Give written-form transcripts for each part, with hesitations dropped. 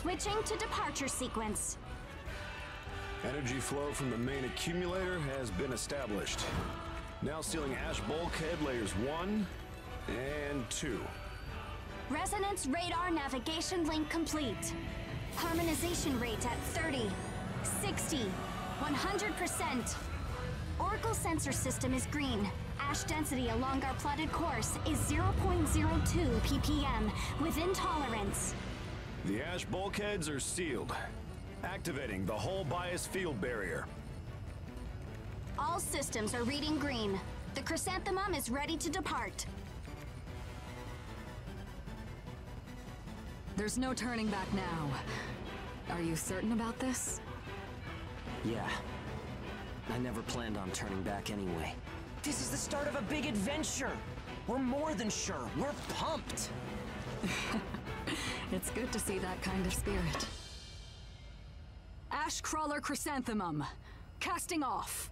Switching to departure sequence. Energy flow from the main accumulator has been established. Now sealing Ash Bulkhead layers 1 and 2. Resonance radar navigation link complete. Harmonization rate at 30, 60, 100%. Oracle sensor system is green. Ash density along our plotted course is 0.02 ppm, within tolerance. The Ash Bulkheads are sealed. Activating the hull bias field barrier. All systems are reading green. The Chrysanthemum is ready to depart. There's no turning back now. Are you certain about this? Yeah. I never planned on turning back anyway. This is the start of a big adventure! We're more than sure, we're pumped! It's good to see that kind of spirit. Ashcrawler Chrysanthemum, casting off.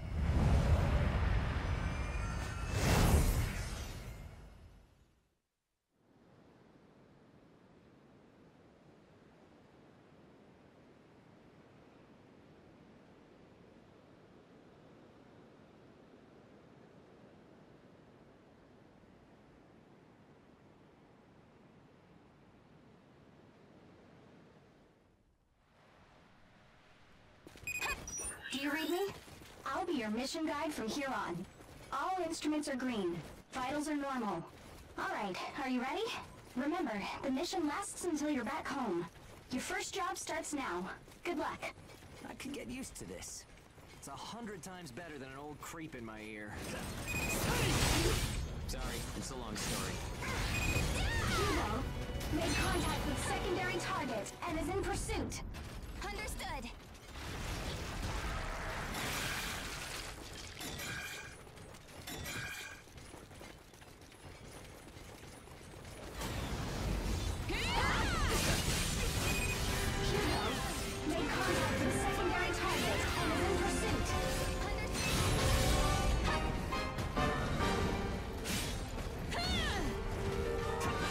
Do you read me? I'll be your mission guide from here on. All instruments are green. Vitals are normal. Alright, are you ready? Remember, the mission lasts until you're back home. Your first job starts now. Good luck. I could get used to this. It's 100 times better than an old creep in my ear. Sorry, it's a long story. Hugo, made contact with secondary target and is in pursuit. Understood.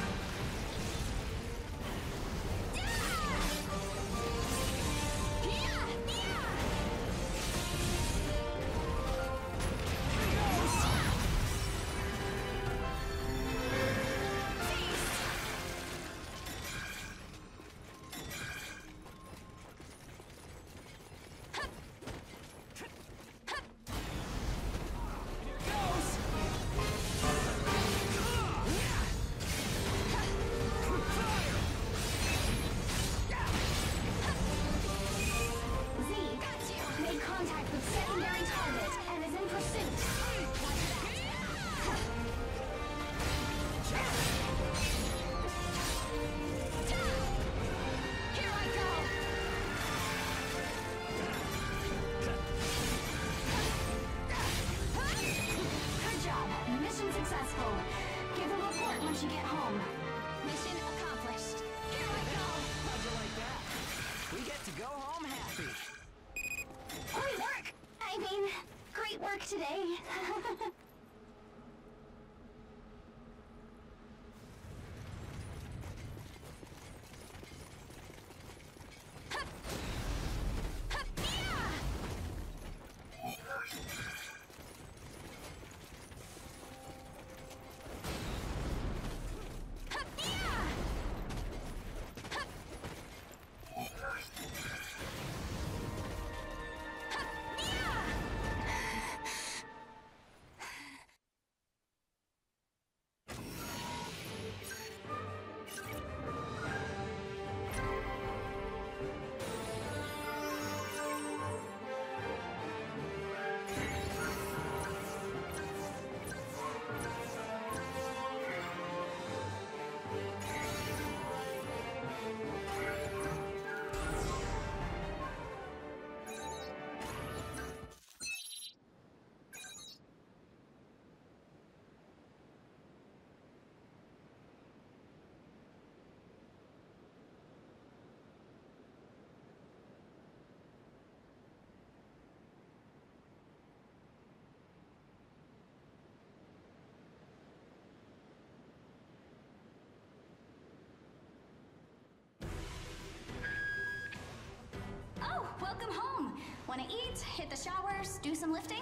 Yeah! Wanna eat, hit the showers, do some lifting?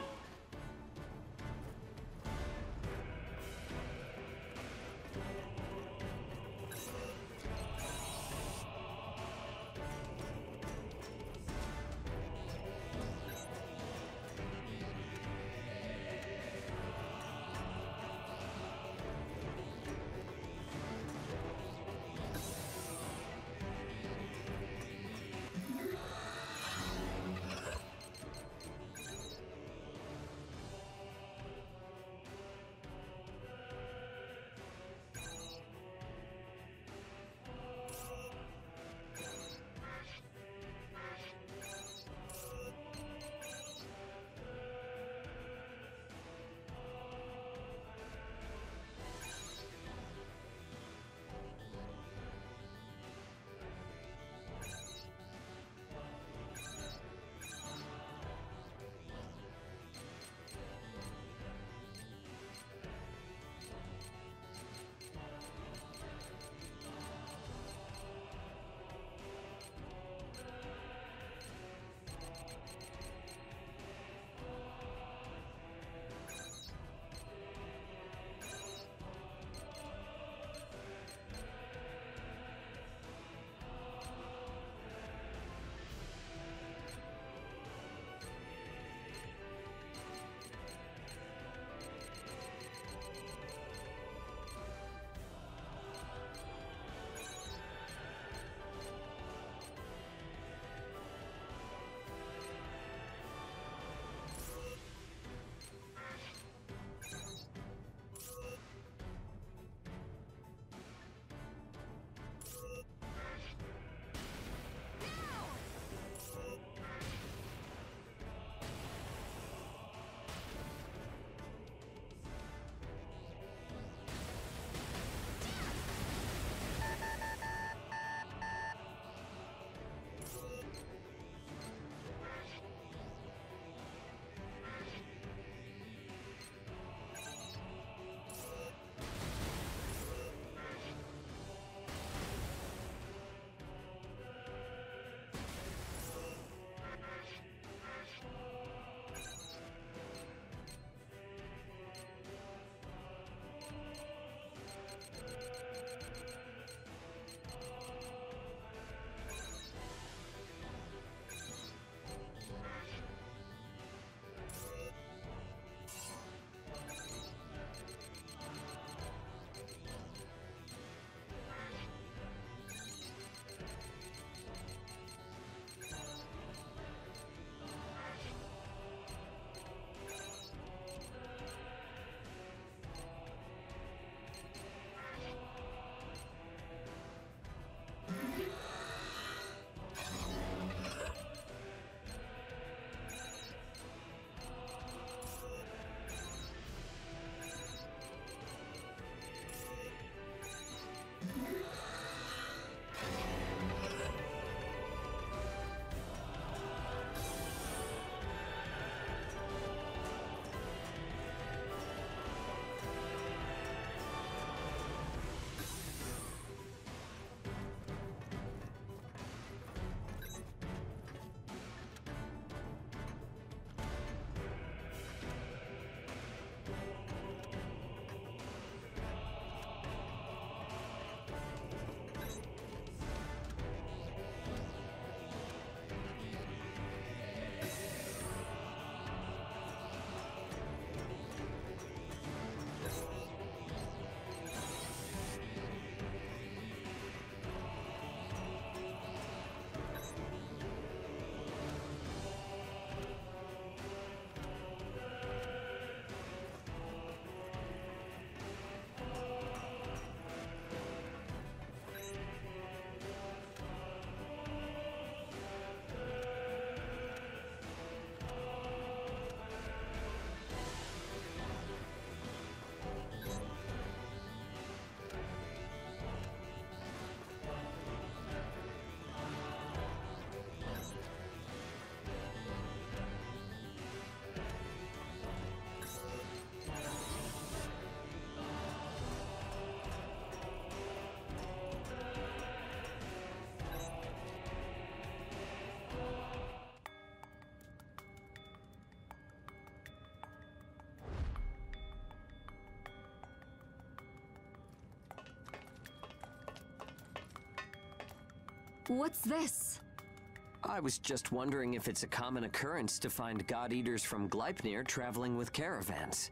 What's this? I was just wondering if it's a common occurrence to find God-Eaters from Gleipnir traveling with caravans.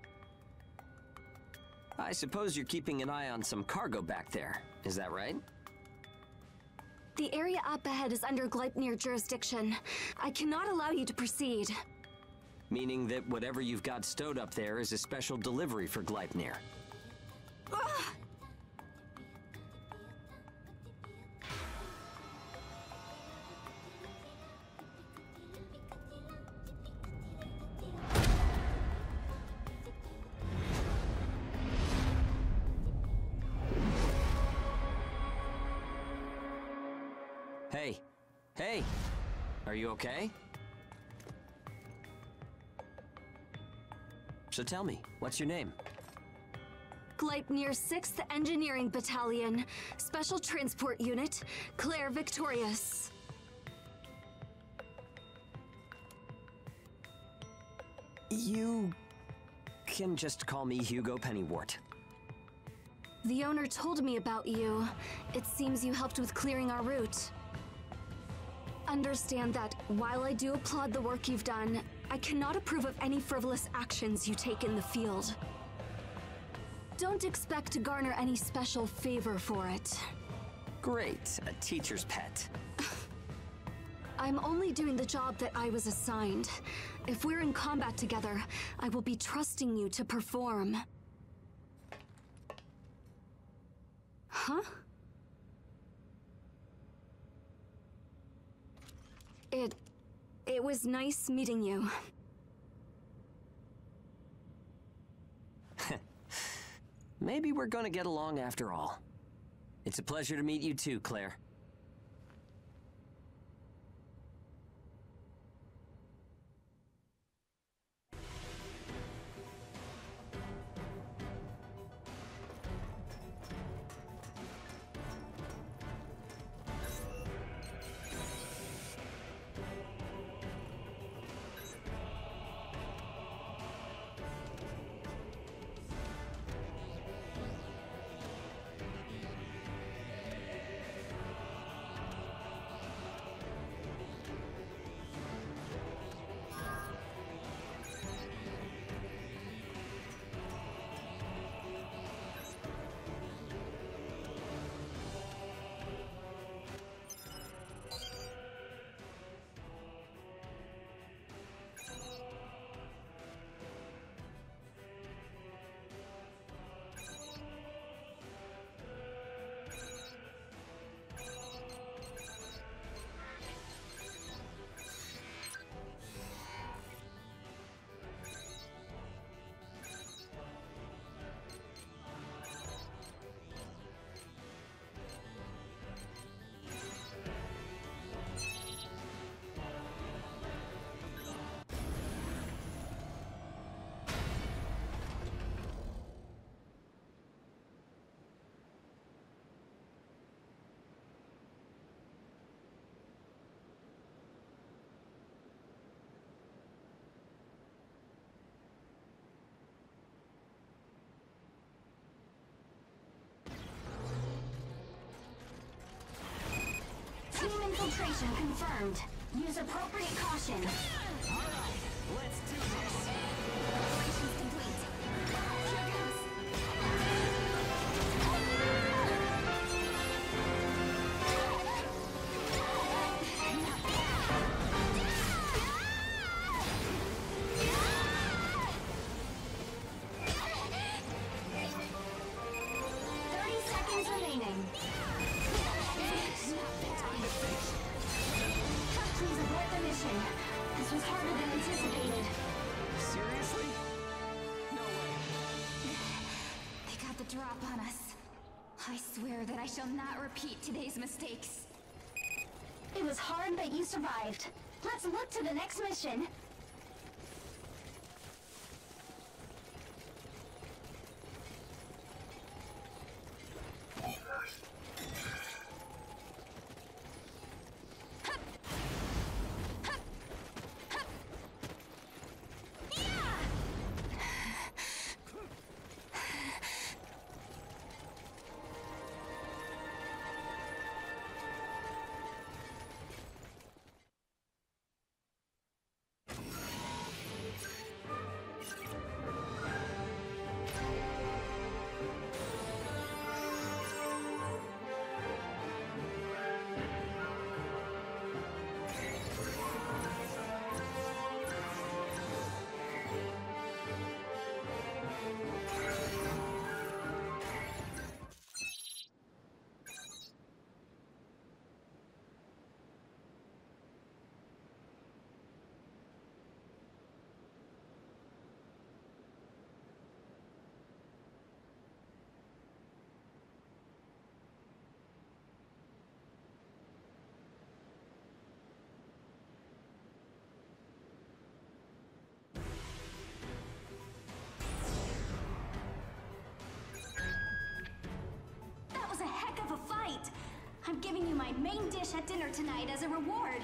I suppose you're keeping an eye on some cargo back there, is that right? The area up ahead is under Gleipnir jurisdiction. I cannot allow you to proceed. Meaning that whatever you've got stowed up there is a special delivery for Gleipnir. Hey! Hey! Are you okay? So tell me, what's your name? Gleipnir 6th Engineering Battalion, Special Transport Unit, Claire Victorious. You can just call me Hugo Pennywort. The owner told me about you. It seems you helped with clearing our route. Understand that while I do applaud the work you've done, I cannot approve of any frivolous actions you take in the field. Don't expect to garner any special favor for it. Great, a teacher's pet. I'm only doing the job that I was assigned. If we're in combat together, I will be trusting you to perform. Huh? It was nice meeting you. Maybe we're gonna get along after all. It's a pleasure to meet you too, Claire. Team infiltration confirmed. Use appropriate caution. All right, let's do this. Operations complete. Here goes. Please abort the mission. This was harder than anticipated. Seriously? No way. They got the drop on us. I swear that I shall not repeat today's mistakes. It was hard, but you survived. Let's look to the next mission. my main dish at dinner tonight as a reward.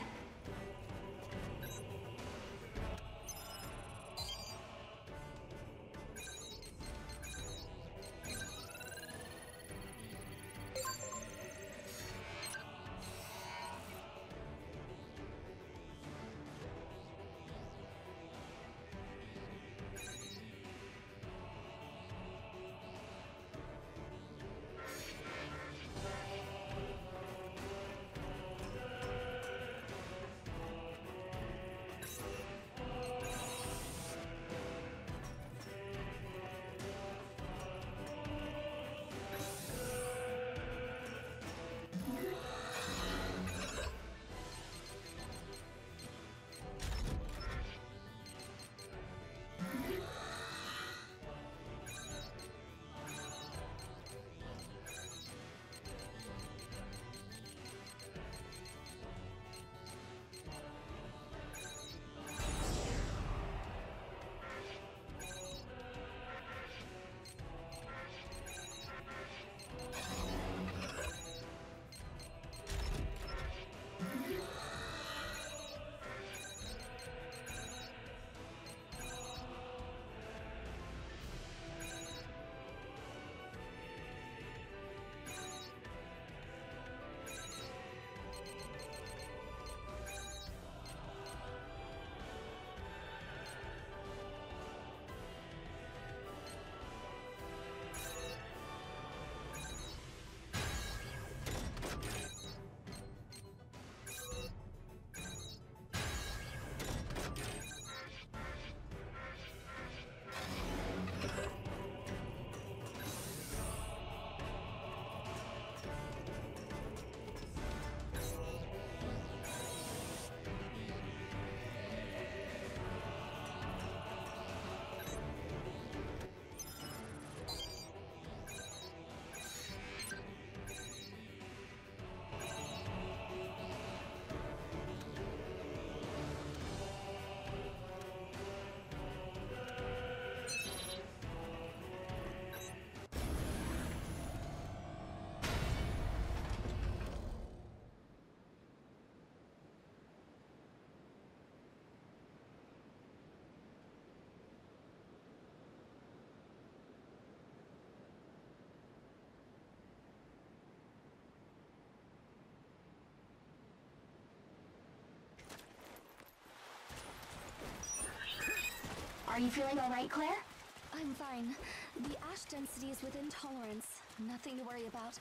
Are you feeling alright, Claire? I'm fine. The ash density is within tolerance. Nothing to worry about.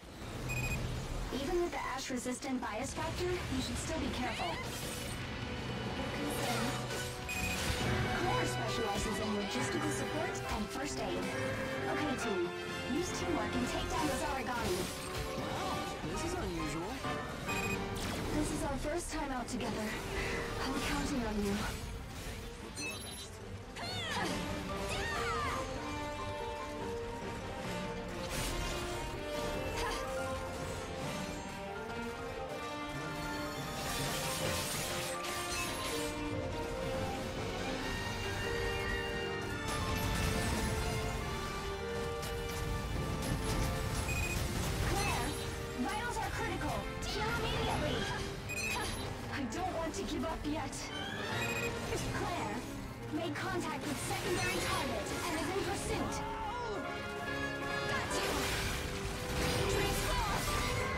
Even with the ash-resistant bias factor, you should still be careful. Claire specializes in logistical support and first aid. Okay, team. Use teamwork and take down those origami. Wow, this is unusual. This is our first time out together. I'm counting on you. Give up yet. Claire made contact with secondary target and is in pursuit. Got you! Drinks off!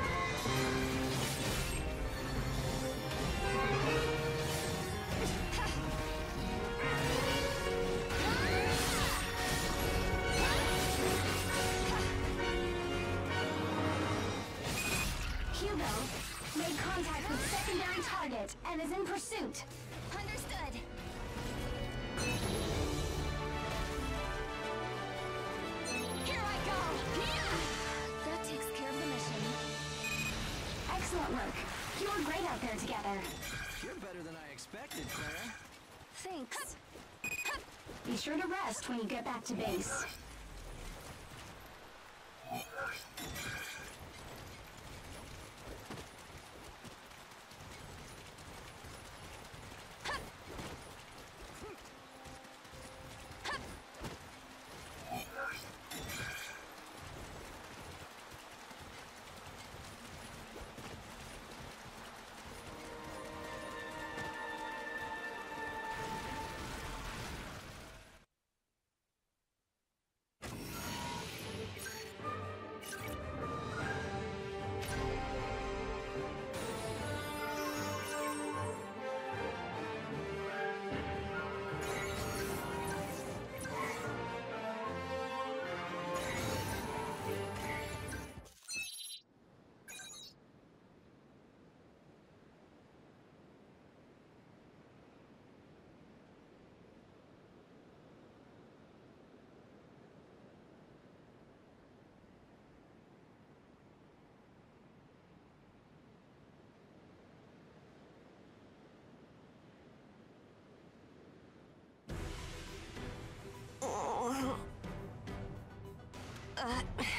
Hugo made contact with secondary target and is in pursuit. Understood. Here I go! That takes care of the mission. Excellent work. You were great out there together. You're better than I expected, Clara. Thanks. Be sure to rest when you get back to base.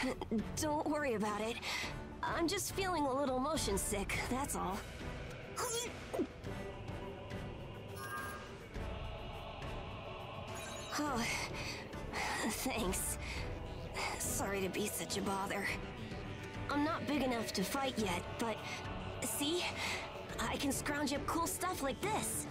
Don't worry about it. I'm just feeling a little motion sick, that's all. Oh, thanks. Sorry to be such a bother. I'm not big enough to fight yet, but see? I can scrounge up cool stuff like this.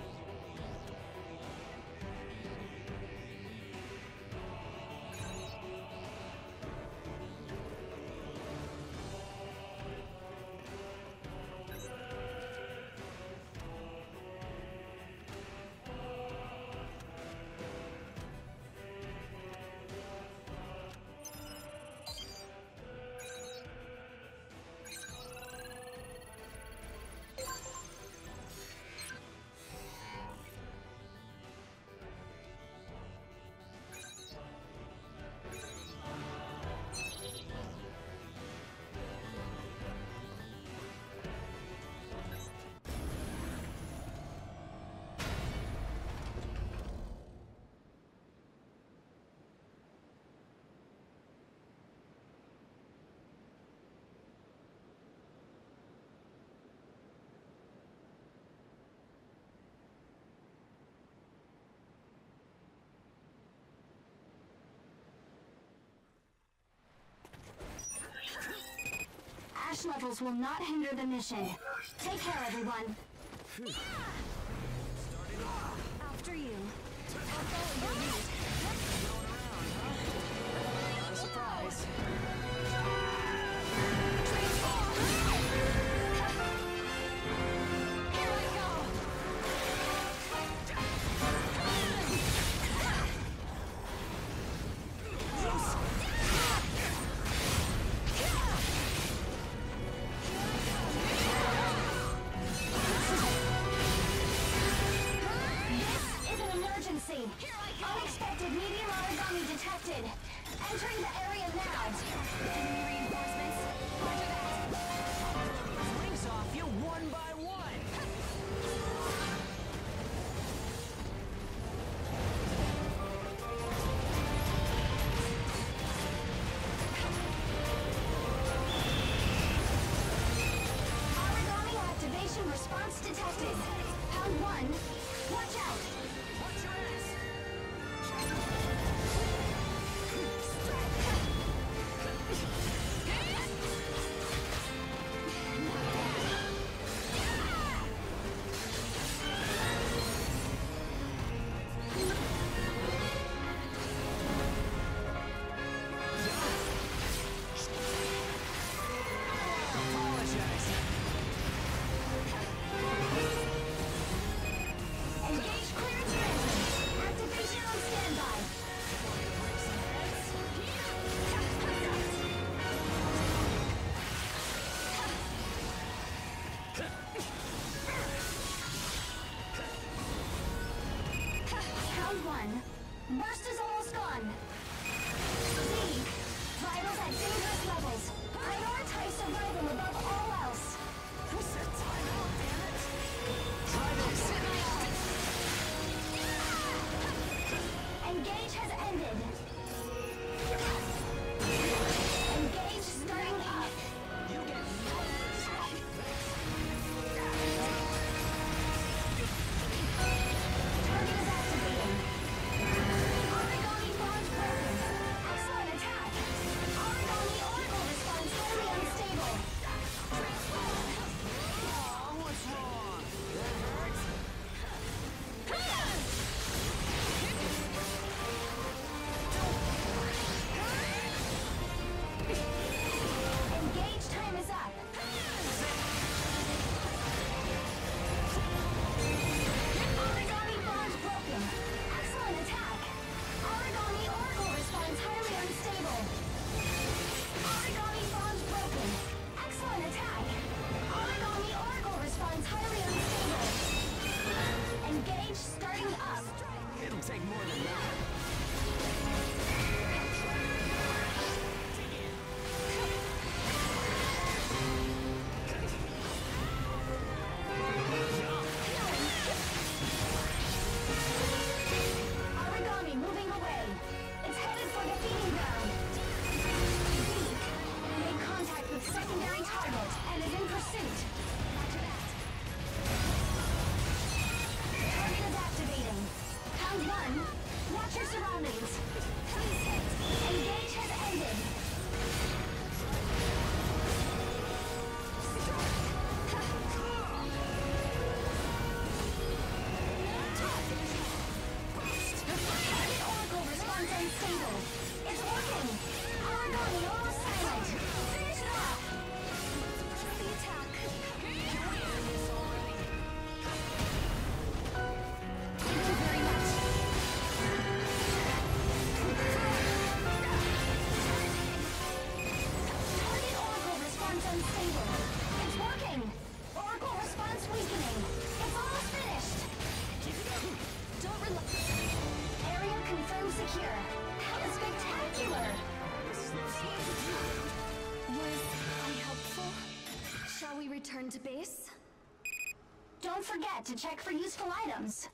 Ash levels will not hinder the mission. Take care, everyone. After you. I'll follow your lead. Not a surprise. Here I go! Unexpected medium origami detected. Entering the area now. Enemy reinforcements. Roger that. Rings off you one by one. Origami activation response detected. Pound 1. Watch out. Watch your ass. Engage clearance granted. Activation on standby. Round 1. Burst is almost gone. Z. Vitals at dangerous levels. Prioritize survival above all else. Who said time out, damn it? Try this. Engage has ended. Engage starting up. You get numbers. Target is activating. Origami bond broken. Excellent attack. Origami orbital response highly unstable. base. Don't forget to check for useful items.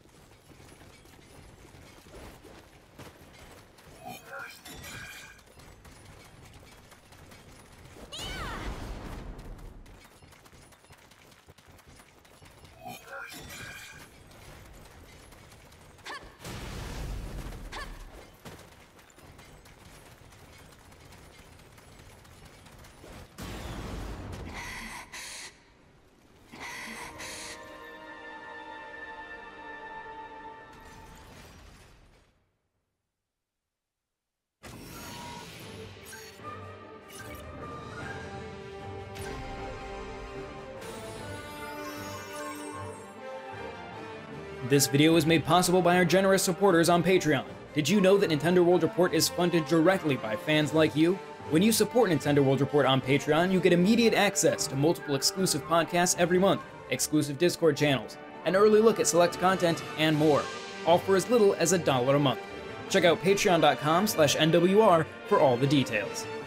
This video was made possible by our generous supporters on Patreon. Did you know that Nintendo World Report is funded directly by fans like you? When you support Nintendo World Report on Patreon, you get immediate access to multiple exclusive podcasts every month, exclusive Discord channels, an early look at select content, and more, all for as little as $1 a month. Check out patreon.com/NWR for all the details.